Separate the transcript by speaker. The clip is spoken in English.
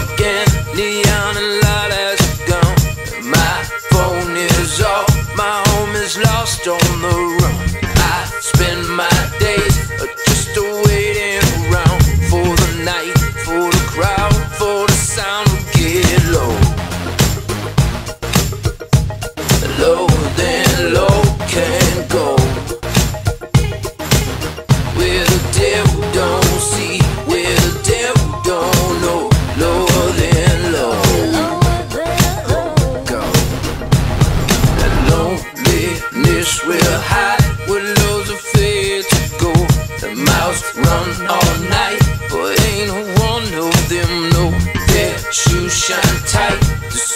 Speaker 1: again. Neon and light has gone. My phone is off, my home is lost on the run. I spend my days just waiting around for the night, for the crowd, for the sound to get low. Low, then low can go. Where the devil don't see, where the devil don't know. Lower than low. Go. That loneliness will hide where love's afraid to go. The mouths run all night, but ain't one of them know their shoes shine tight. The